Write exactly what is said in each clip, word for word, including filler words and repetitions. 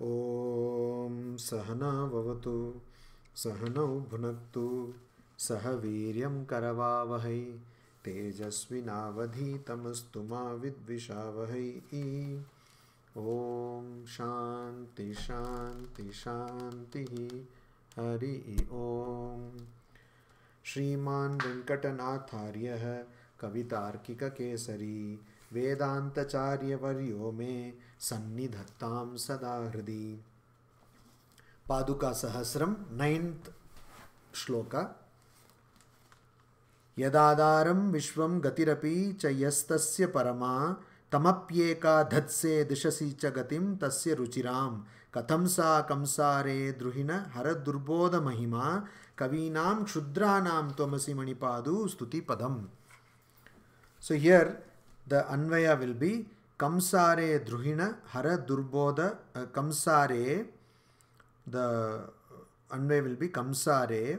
Om Sahana Vavatu Sahanau Bhunaktu Saha Viryam Karavavahai Tejasvinavadhitamastu ma vidvishavahai. Om Shanti Shanti Shanti Hari Om. Shriman Venkatanatharya Kavitarkika Kesari Vedanta Acharya Varyo me Sannidhattam Sada Hridi. Paduka Sahasram, ninth shloka. Yadadaram Vishwam Gatirapi Chayastasya Parama Tamapyeka Dhatse Dishasi Chagatim Tasya Ruchiram Katamsa Kamsare Druhina Haradurbodha Mahima Kavinam Kshudranam Tomasi Manipadu Stuti Padam. So here the Anvaya will be Kamsare Druhina Hara Durbodha uh, Kamsare. The Anvaya will be Kamsare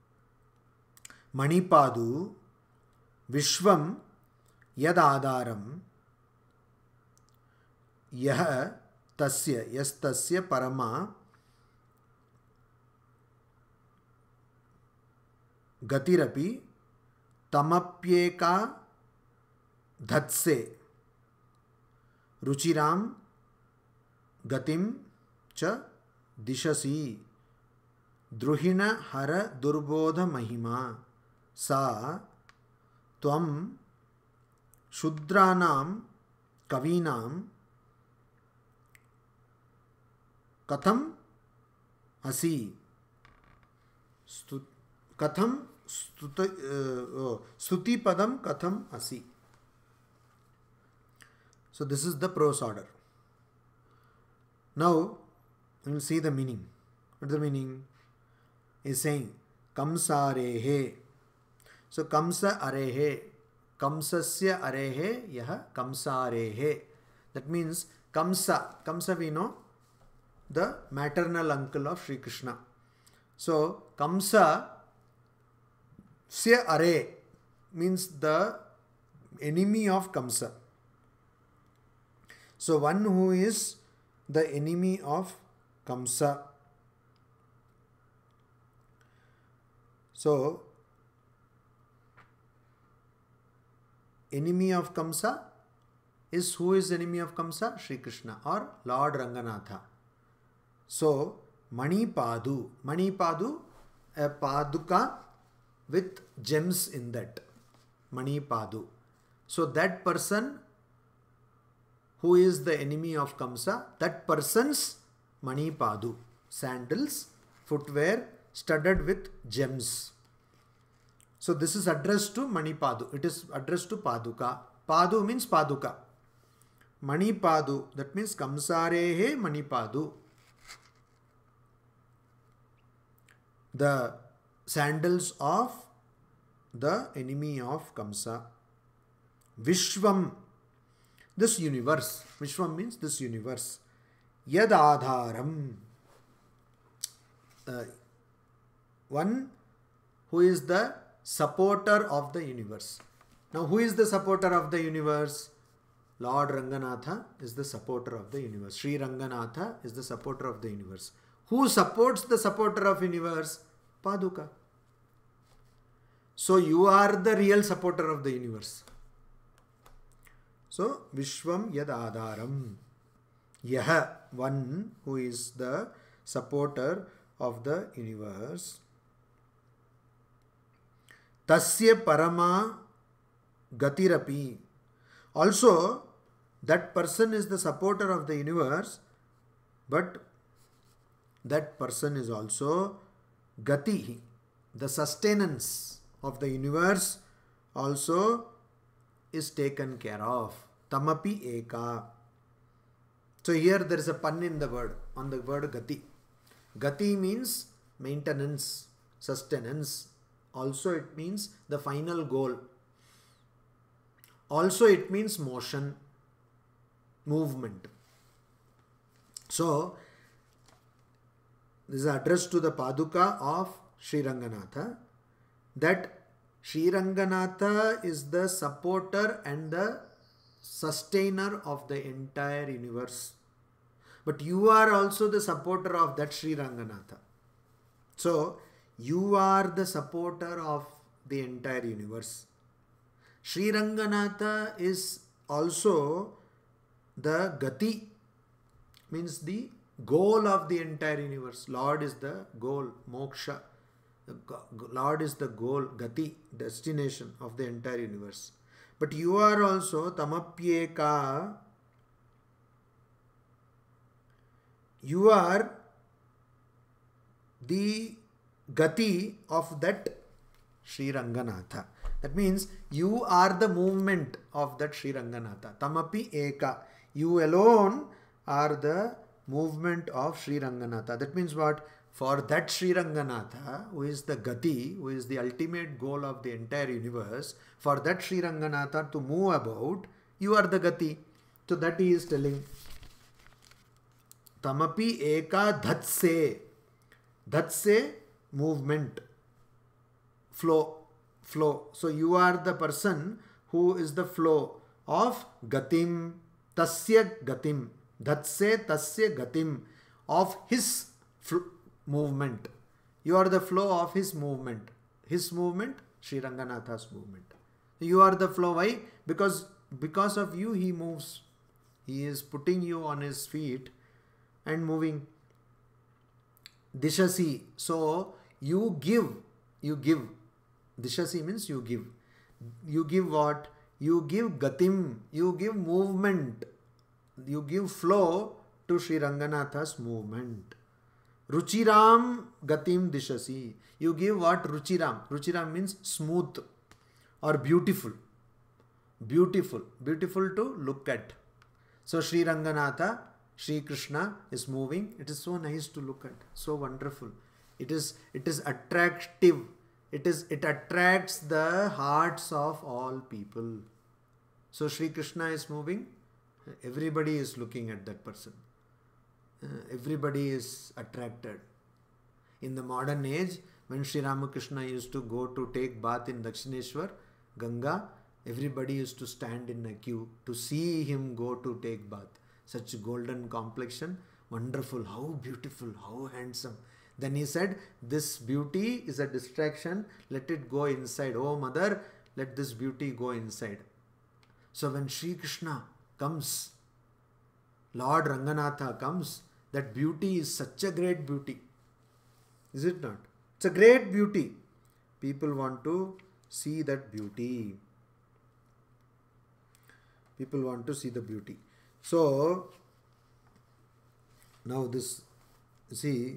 Manipadu Vishwam Yad Adaram Yah Tasya Yas Tasya Parama Gatirapi Tamapyeka Dhatse Ruchiram Gatim Cha Dishasi Druhina Hara Durbodha Mahima Sa Tvam Shudranam Kavinam Katham Asi Stu, Katham Stuti, uh, oh, Stuti Padam Katham Asi. So this is the prose order. Now we will see the meaning. What is the meaning? Is saying Kamsarehe. So Kamsa Arehe. Kamsasya Arehe Yaha Kamsarehe. That means Kamsa. Kamsa we know the maternal uncle of Sri Krishna. So Kamsa Sya Are means the enemy of Kamsa. So one who is the enemy of Kamsa. So enemy of Kamsa is who is enemy of Kamsa? Sri Krishna or Lord Ranganatha. So Manipadu. Manipadu, a Paduka with gems in that. Manipadu. So that person who is the enemy of Kamsa, that person's Manipadu, sandals, footwear studded with gems. So this is addressed to Manipadu. It is addressed to Paduka. Padu means Paduka. Manipadu, that means Kamsarehe Manipadu. The sandals of the enemy of Kamsa. Vishwam, this universe. Vishwam means this universe. Yad Adharam, uh, one who is the supporter of the universe. Now who is the supporter of the universe? Lord Ranganatha is the supporter of the universe. Sri Ranganatha is the supporter of the universe. Who supports the supporter of universe? Paduka. So you are the real supporter of the universe. So Vishwam Yad Adharam. Yaha, one who is the supporter of the universe. Tasya Parama Gatirapi. Also, that person is the supporter of the universe, but that person is also Gati, the sustenance of the universe also is taken care of. Tamapi Eka. So here there is a pun in the word, on the word Gati. Gati means maintenance, sustenance. Also it means the final goal. Also it means motion, movement. So this is addressed to the Paduka of Sri Ranganatha, that Sri Ranganatha is the supporter and the sustainer of the entire universe. But you are also the supporter of that Sri Ranganatha. So, you are the supporter of the entire universe. Sri Ranganatha is also the Gati, means the goal of the entire universe. Lord is the goal, moksha. Lord is the goal, Gati, destination of the entire universe. But you are also Tamapyeka. You are the Gati of that Sri Ranganatha. That means you are the movement of that Sri Ranganatha. Tamapi Eka. You alone are the movement of Sri Ranganatha. That means what? For that Sri Ranganatha, who is the Gati, who is the ultimate goal of the entire universe, for that Sri Ranganatha to move about, you are the Gati. So that he is telling. Tamapi Eka Dhatse. Dhatse, movement. Flow. Flow. So you are the person who is the flow of Gatim. Tasya Gatim. Dhatse Tasya Gatim. Of his movement. You are the flow of his movement. His movement, Sri Ranganatha's movement. You are the flow. Why? Because, because of you he moves. He is putting you on his feet and moving. Dishasi. So you give. You give. Dishasi means you give. You give what? You give Gatim. You give movement. You give flow to Sri Ranganatha's movement. Ruchiram Gatim Dishasi. You give what? Ruchiram. Ruchiram means smooth or beautiful. Beautiful. Beautiful to look at. So Sri Ranganatha, Sri Krishna is moving. It is so nice to look at. So wonderful. It is, it is attractive. It is, it attracts the hearts of all people. So Sri Krishna is moving. Everybody is looking at that person. Uh, everybody is attracted. In the modern age, when Sri Ramakrishna used to go to take bath in Dakshineshwar, Ganga, everybody used to stand in a queue to see him go to take bath. Such golden complexion, wonderful, how beautiful, how handsome. Then he said, this beauty is a distraction, let it go inside. Oh mother, let this beauty go inside. So when Sri Krishna comes, Lord Ranganatha comes, that beauty is such a great beauty. Is it not? It's a great beauty. People want to see that beauty. People want to see the beauty. So, now this, see,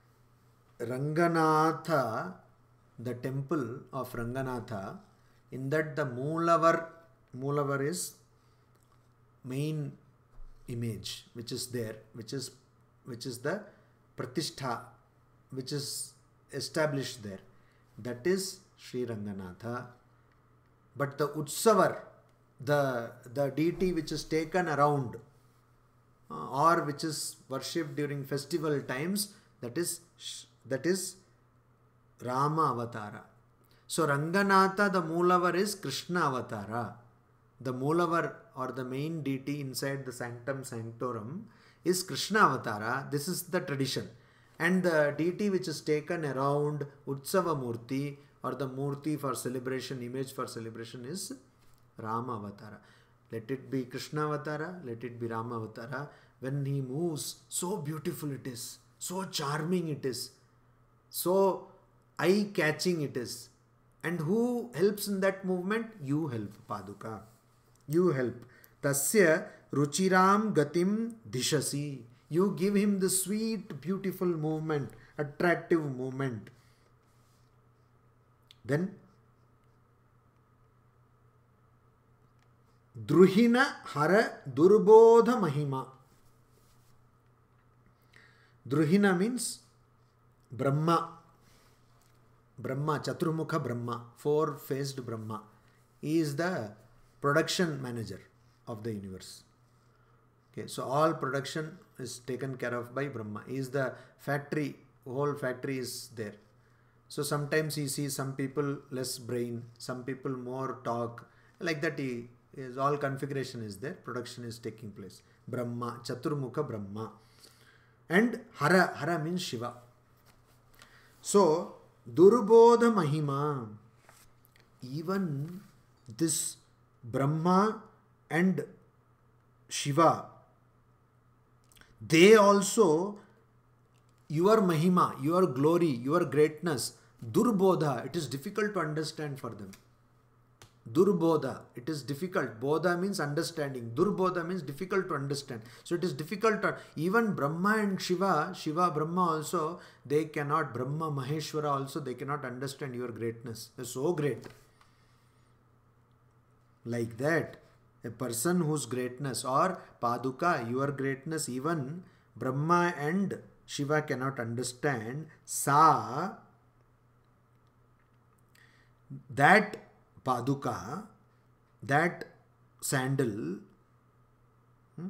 Ranganatha, the temple of Ranganatha, in that the Moolavar, Moolavar is main image which is there, which is which is the Pratishtha, which is established there. That is Sri Ranganatha. But the Utsavar, the, the deity which is taken around uh, or which is worshipped during festival times, that is that is Rama Avatara. So Ranganatha, the Moolavar is Krishna Avatara. The Moolavar or the main deity inside the Sanctum Sanctorum is Krishna Avatara. This is the tradition. And the deity which is taken around Utsava Murti or the Murti for celebration, image for celebration is Rama Avatara. Let it be Krishna Avatara, let it be Rama Avatara. When he moves, so beautiful it is, so charming it is, so eye-catching it is. And who helps in that movement? You help, Paduka. You help. Tasya Ruchiram Gatim Dishasi. You give him the sweet, beautiful movement, attractive movement. Then Druhina Hara Durbodha Mahima. Druhina means Brahma. Brahma, Chaturmukha Brahma, four-faced Brahma. He is the production manager of the universe. Okay, so all production is taken care of by Brahma. He is the factory, whole factory is there. So sometimes he sees some people less brain, some people more talk. Like that, he is all configuration is there. Production is taking place. Brahma, Chaturmukha Brahma. and Hara. Hara means Shiva. So, Durbodha Mahima. Even this Brahma and Shiva, they also, your Mahima, your glory, your greatness, Durbodha, it is difficult to understand for them. Durbodha, it is difficult. Bodha means understanding. Durbodha means difficult to understand. So it is difficult to, even Brahma and Shiva, Shiva, Brahma also, they cannot, Brahma, Maheshwara also, they cannot understand your greatness. They are so great. Like that, a person whose greatness, or Paduka, your greatness, even Brahma and Shiva cannot understand. Sa, that Paduka, that sandal, hmm?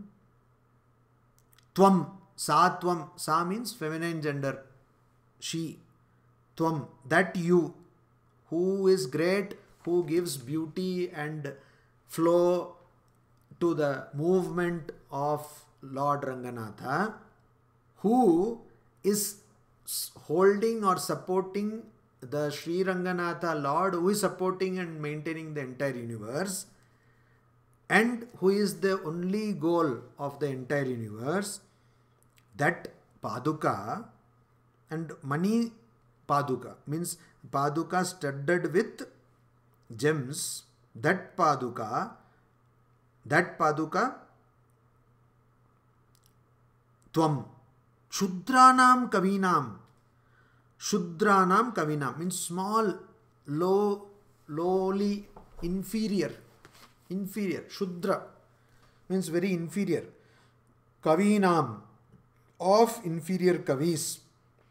Tvam, Sa Tvam, Sa means feminine gender, she, Tvam, that you, who is great, who gives beauty and flow to the movement of Lord Ranganatha, who is holding or supporting the Sri Ranganatha Lord, who is supporting and maintaining the entire universe, and who is the only goal of the entire universe, that Paduka, and Mani Paduka means Paduka studded with gems, that Paduka, that Paduka, Tvam, Shudranam Kavinam. Shudranam Kavinam means small, low, lowly, inferior. Inferior. Shudra means very inferior. Kavinam, of inferior kavis.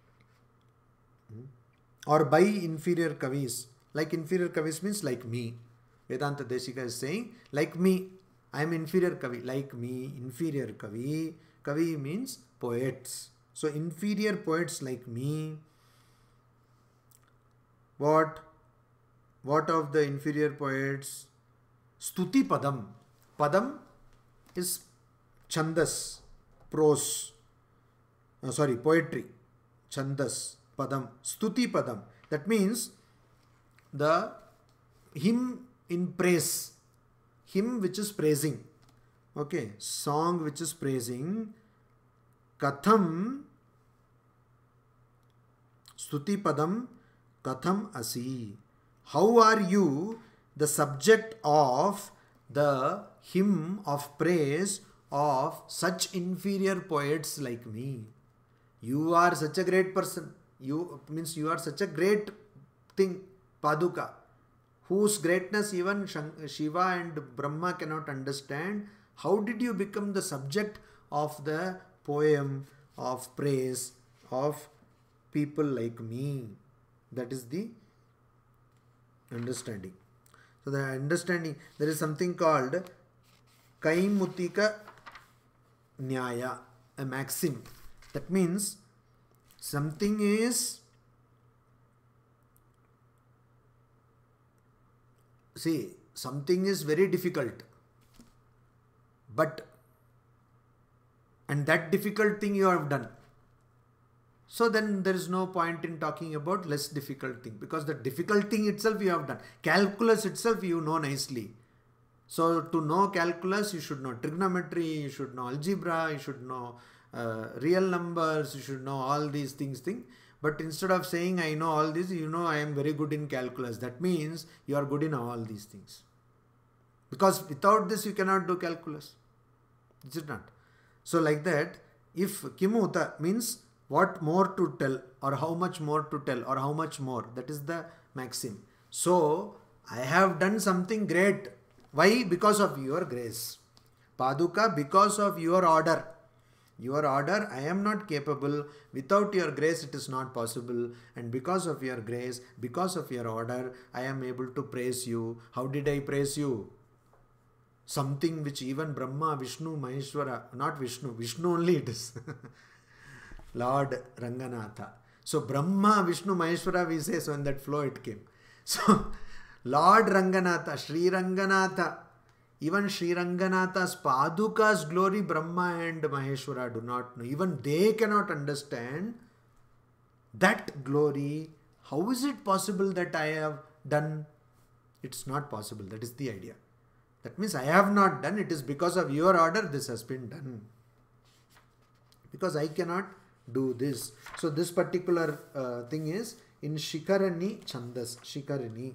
Or by inferior kavis. Like inferior kavis means like me. Vedanta Deshika is saying, like me. I am inferior kavi. Like me, inferior kavi. Kavi means poets. So inferior poets like me. What? What of the inferior poets? Stuti Padam. Padam is Chandas, prose. Oh, sorry, poetry. Chandas, Padam. Stuti Padam. That means the hymn in praise. Hymn which is praising. Okay. Song which is praising. Katham. Stuti Padam. Katham Asi. How are you the subject of the hymn of praise of such inferior poets like me? You are such a great person. You means you are such a great thing, Paduka, whose greatness even Shiva and Brahma cannot understand. How did you become the subject of the poem of praise of people like me? That is the understanding. So the understanding, there is something called Kaimutika Nyaya, a maxim. That means something is, see, something is very difficult, but, and that difficult thing you have done. So then there is no point in talking about less difficult thing, because the difficult thing itself you have done. Calculus itself you know nicely. So to know calculus, you should know trigonometry, you should know algebra, you should know uh, real numbers, you should know all these things. Thing. But instead of saying I know all this, you know I am very good in calculus. That means you are good in all these things. Because without this you cannot do calculus. Is it not? So like that, if Kimuta means what more to tell, or how much more to tell, or how much more. That is the maxim. So, I have done something great. Why? Because of your grace. Paduka, because of your order. Your order, I am not capable. Without your grace, it is not possible. And because of your grace, because of your order, I am able to praise you. How did I praise you? Something which even Brahma, Vishnu, Maheshwara, not Vishnu, Vishnu only it is. Lord Ranganatha. So Brahma, Vishnu, Maheshwara we say, so in that flow it came. So Lord Ranganatha, Sri Ranganatha, Even Sriranganatha's Paduka's glory, Brahma and Maheshwara do not know. Even they cannot understand that glory. How is it possible that I have done? It's not possible. That is the idea. That means I have not done. It is because of your order this has been done. Because I cannot do this. So this particular uh, thing is in Shikarani Chandas. Shikarani.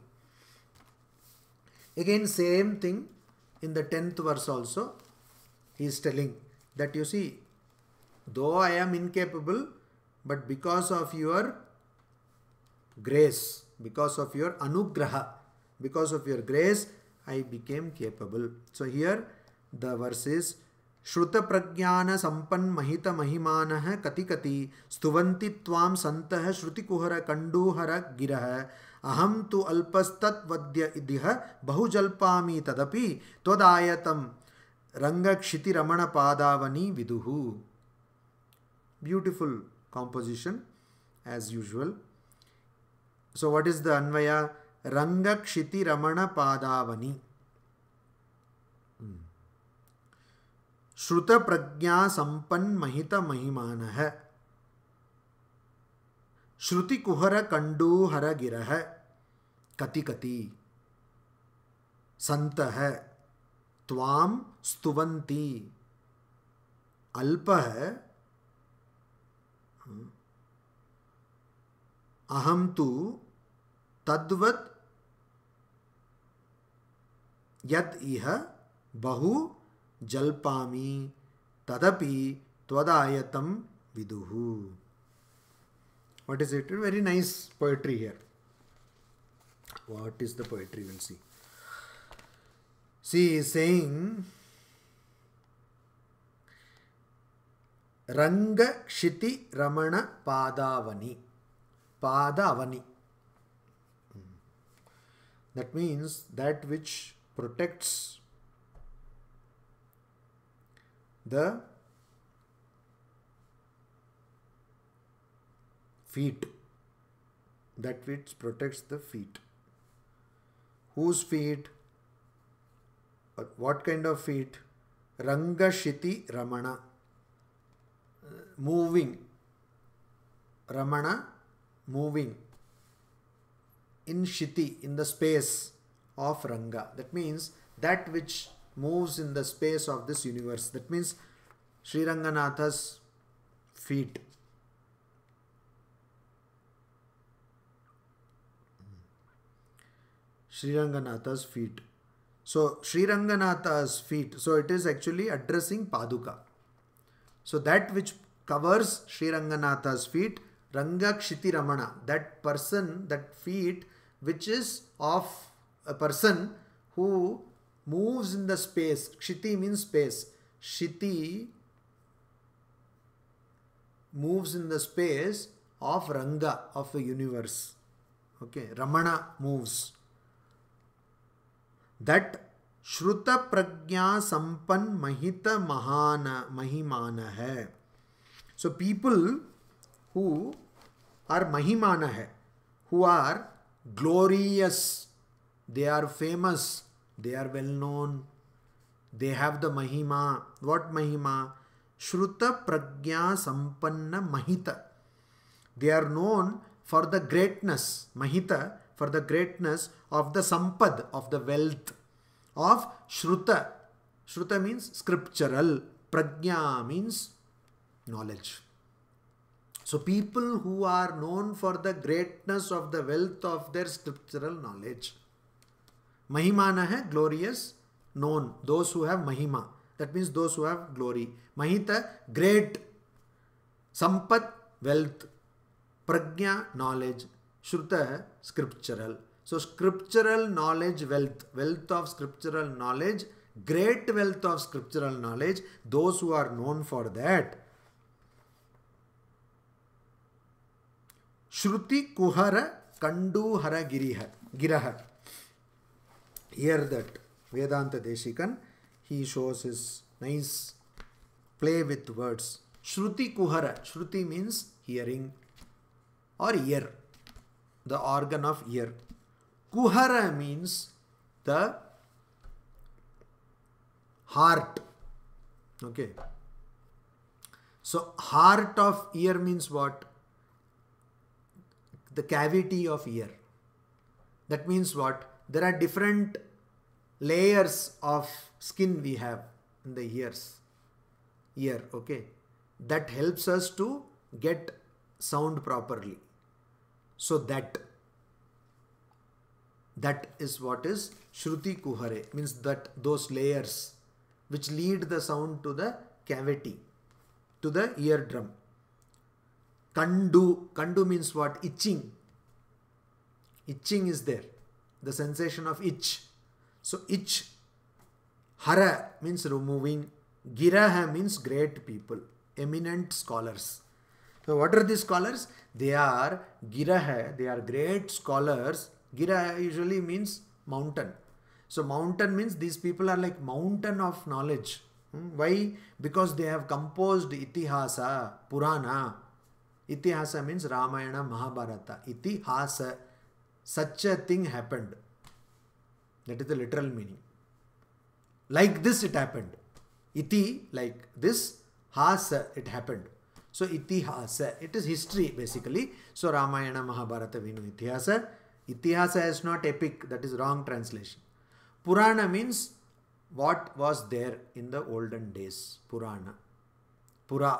Again same thing in the tenth verse also. He is telling that you see, though I am incapable, but because of your grace, because of your anugraha, because of your grace, I became capable. So here the verse is Shruta pragyana sampan mahita mahimanah kati kati stuvanti tvam santah shruti kuhara kanduhara girah aham tu alpastat vadya idha bahujalpami tadapi tvadayatam ranga kshiti ramana padavani viduhu. Beautiful composition as usual. So what is the Anvaya? Ranga kshiti ramana padavani. Shruta prajna sampan mahita mahimanah shruti kuhara kandu hara girah kati kati santah tvam stuvanti alpah aham tu tadvat yad iha bahu jalpami tadapi tvadayatam viduhu. What is it? Very nice poetry here. What is the poetry? We'll see. See, he is saying Ranga Kshiti Ramana Padavani. Padavani. That means that which protects the feet. That which protects the feet. Whose feet? What kind of feet? Ranga Shiti Ramana. Moving. Ramana, moving. In Shiti, in the space of Ranga. That means that which moves in the space of this universe. That means Sriranganatha's feet. Sriranganatha's feet. So Sriranganatha's feet. So it is actually addressing Paduka. So that which covers Sriranganatha's feet, Ranga Kshiti Ramana. That person, that feet which is of a person who moves in the space. Kshiti means space. Shiti moves in the space of Ranga, of a universe. Okay, Ramana moves. That Shruta Prajna Sampan Mahita Mahana Mahimana hai. So people who are Mahimana hai, who are glorious, they are famous, they are well known, they have the Mahima. What Mahima? Shruta Prajna Sampanna Mahita. They are known for the greatness, Mahita, for the greatness of the Sampad, of the wealth of Shruta. Shruta means scriptural. Prajna means knowledge. So people who are known for the greatness of the wealth of their scriptural knowledge. Mahimana hai, glorious, known. Those who have Mahima. That means those who have glory. Mahita, great. Sampad, wealth. Prajna, knowledge. Shruta, scriptural. So scriptural knowledge, wealth. Wealth of scriptural knowledge. Great wealth of scriptural knowledge. Those who are known for that. Shruti kuhara kandu hara giriha. Giraha. Here that Vedanta Deshikan, he shows his nice play with words. Shruti kuhara. Shruti means hearing or ear. The organ of ear. Kuhara means the heart. Okay. So heart of ear means what? The cavity of ear. That means what? There are different layers of skin we have in the ears. Ear, okay. That helps us to get sound properly. So that, that is what is Shruti Kuhare, means that those layers which lead the sound to the cavity, to the eardrum. Kandu, Kandu means what? Itching. Itching is there. The sensation of itch. So itch. Hara means removing. Giraha means great people, eminent scholars. So what are these scholars? They are Giraha, they are great scholars. Giraha usually means mountain. So mountain means these people are like mountain of knowledge. Hmm? Why? Because they have composed Itihasa, Purana. Itihasa means Ramayana, Mahabharata. Itihasa. Such a thing happened. That is the literal meaning. Like this it happened. Iti, like this. Hasa, it happened. So Itihasa, it is history basically. So Ramayana, Mahabharata, we know Itihasa. Itihasa is not epic. That is wrong translation. Purana means what was there in the olden days. Purana. Pura.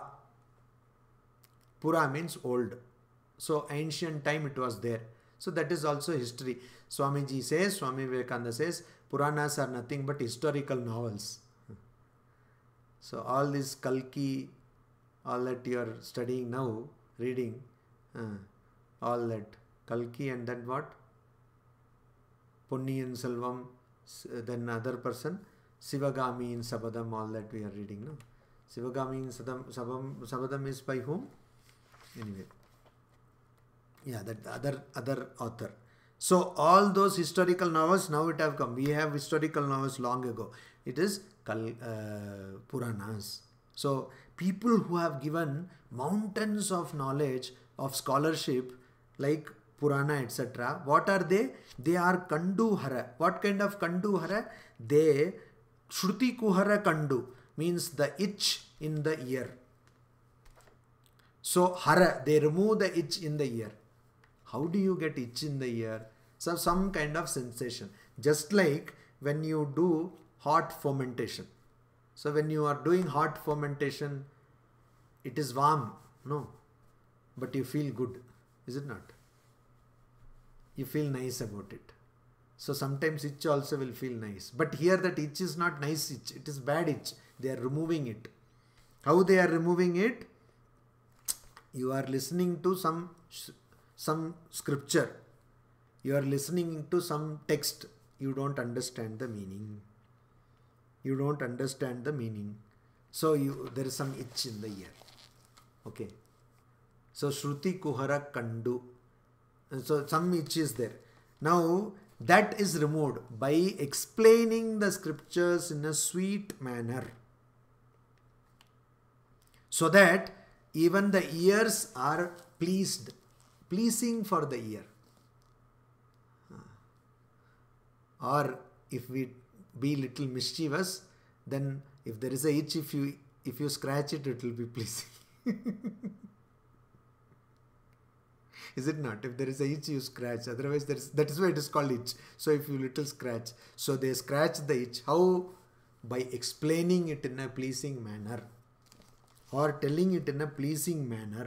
Pura means old. So ancient time it was there. So that is also history. Swamiji says, Swami Vivekananda says, Puranas are nothing but historical novels. So all this Kalki, all that you are studying now, reading, uh, all that Kalki and then what? Ponniyin Selvam, then other person, Sivagami in Sabadam, all that we are reading now. Sivagami in Sadam, Sabam, Sabadam is by whom? Anyway. Yeah, that other other author. So all those historical novels now it have come. We have historical novels long ago. It is Kal, uh, Puranas. So people who have given mountains of knowledge, of scholarship, like Purana, et cetera. What are they? They are Kandu Hara. What kind of Kandu Hara? They Shruti Kuhara Kandu means the itch in the ear. So Hara, they remove the itch in the ear. How do you get itch in the ear? So some kind of sensation. Just like when you do hot fermentation. So when you are doing hot fermentation, it is warm. No. But you feel good. Is it not? You feel nice about it. So sometimes itch also will feel nice. But here that itch is not nice itch. It is bad itch. They are removing it. How they are removing it? You are listening to some some scripture. You are listening to some text. You don't understand the meaning. You don't understand the meaning. So you there is some itch in the ear. Okay. So Shruti Kuhara Kandu. And so some itch is there. Now that is removed by explaining the scriptures in a sweet manner. So that even the ears are pleased. Pleasing for the ear. Or if we be little mischievous, then if there is a itch, if you if you scratch it, it will be pleasing. Is it not? If there is a itch, you scratch. Otherwise, there is, that is why it is called itch. So if you little scratch. So they scratch the itch. How? By explaining it in a pleasing manner. Or telling it in a pleasing manner.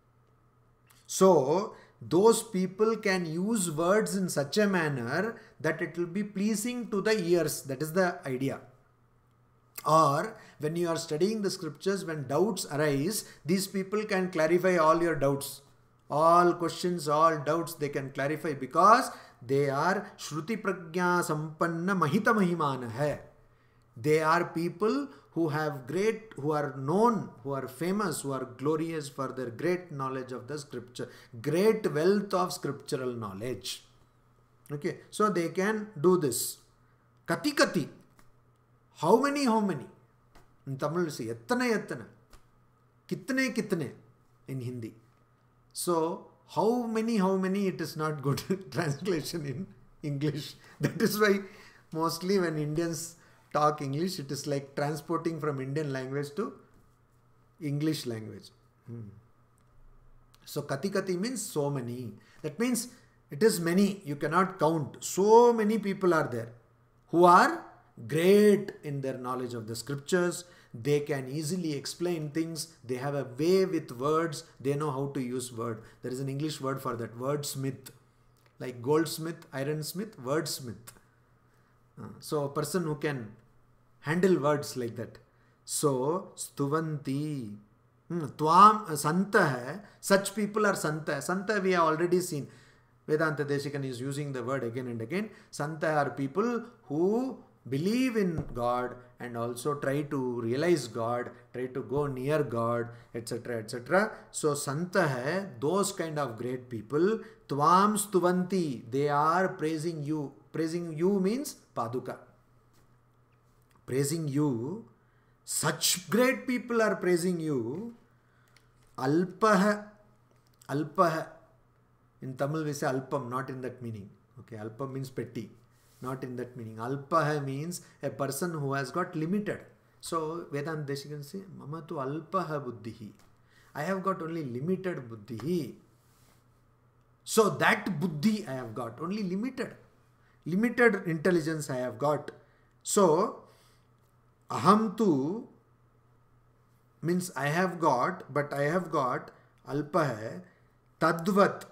So, those people can use words in such a manner that it will be pleasing to the ears. That is the idea. Or, when you are studying the scriptures, when doubts arise, these people can clarify all your doubts. All questions, all doubts, they can clarify because they are Shruti Prajna Sampanna Mahita Mahimana hai. They are people who have great, who are known, who are famous, who are glorious for their great knowledge of the scripture, great wealth of scriptural knowledge. Okay, so they can do this. Kati kati. How many, how many? In Tamil, we say, yattana yattana. Kitne kitne in Hindi. So, how many, how many, it is not good translation in English. That is why mostly when Indians talk English, it is like transporting from Indian language to English language. Hmm. So kati kati means so many. That means it is many. You cannot count. So many people are there who are great in their knowledge of the scriptures. They can easily explain things. They have a way with words. They know how to use word. There is an English word for that. Wordsmith. Like goldsmith, ironsmith, wordsmith. Uh, so a person who can handle words like that. So, stuvanti. Hmm. Tvam santa hai. Such people are santa. Santa we have already seen. Vedanta Deshikan is using the word again and again. Santa are people who believe in God and also try to realize God, try to go near God, et cetera, et cetera. So Santa hai, those kind of great people. Tvam stuvanti, they are praising you. Praising you means Paduka. Praising you. Such great people are praising you. Alpaha. Alpaha. In Tamil we say alpam, not in that meaning. Okay, alpam means petty. Not in that meaning. Alpaha means a person who has got limited. So Vedanta Deshikan say, Mama tu alpaha buddhihi. I have got only limited buddhihi. So that buddhi I have got, only limited. Limited intelligence I have got. So aham tu means I have got, but I have got alpaha tadvat.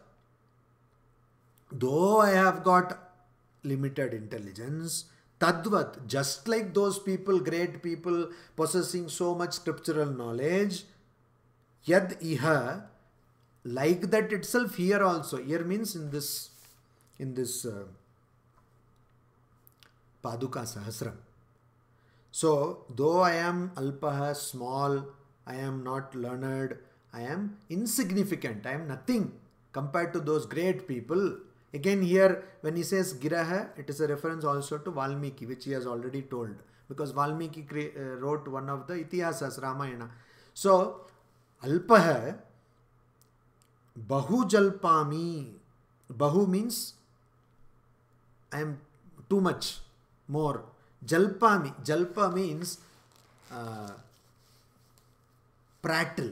Though I have got limited intelligence, tadvat, just like those people, great people possessing so much scriptural knowledge, yad iha, like that itself here also. Here means in this, in this uh, Paduka Sahasram. So, though I am alpaha, small, I am not learned, I am insignificant, I am nothing compared to those great people. Again here, when he says Giraha, it is a reference also to Valmiki, which he has already told. Because Valmiki uh, wrote one of the Itihasas, Ramayana. So, Alpaha, Bahu Jalpami. Bahu means, I am too much, more. Jalpami. Jalpa means uh, prattle.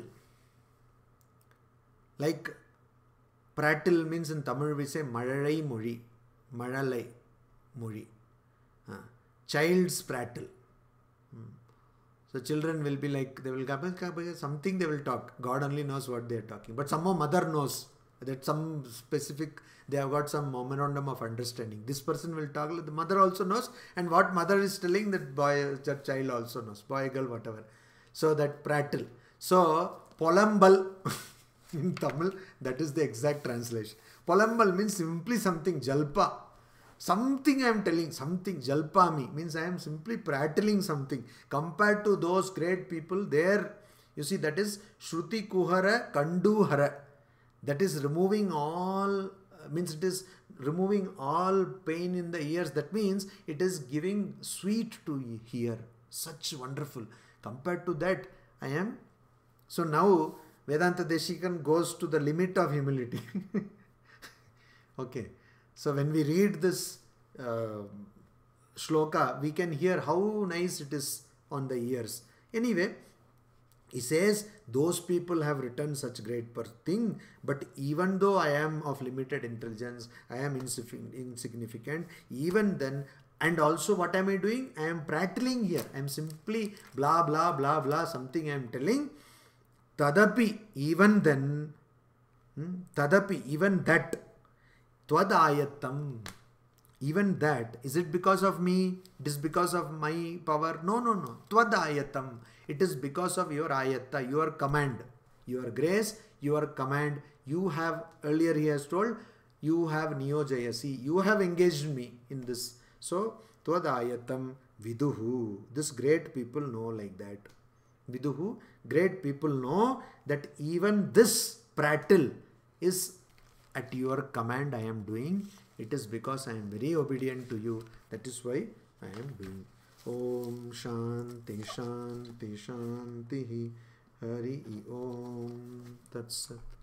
Like, prattle means in Tamil we say Malalai Mori. Malalai Mori. Uh, child's prattle. Hmm. So children will be like, they will something they will talk. God only knows what they are talking. But somehow mother knows that some specific, they have got some memorandum of understanding. This person will talk, the mother also knows, and what mother is telling, that boy, that child also knows. Boy, girl, whatever. So that prattle. So, polambal. In Tamil, that is the exact translation. Polambal means simply something, jalpa. Something I am telling, something, jalpami means I am simply prattling something. Compared to those great people, there, you see, that is Shruti Kuhara Kanduhara. That is removing all, means it is removing all pain in the ears. That means it is giving sweet to hear. Such wonderful. Compared to that, I am. So now, Vedanta Deshikan goes to the limit of humility. Okay. So when we read this uh, shloka, we can hear how nice it is on the ears. Anyway, he says, those people have written such great thing, but even though I am of limited intelligence, I am insignificant, even then, and also what am I doing? I am prattling here. I am simply blah, blah, blah, blah, something I am telling. Tadapi, even then, hmm, tadapi, even that, tvadayatam, even that, is it because of me? It is because of my power? No, no, no. Tvadayatam, it is because of your ayata, your command, your grace, your command. You have, earlier he has told, you have niyojayasi, you have engaged me in this. So, tvadayatam viduhu, this great people know like that. Viduhu, great people know that even this prattle is at your command I am doing. It is because I am very obedient to you. That is why I am doing. Om Shanti Shanti Shanti Hari Om Tat Sat.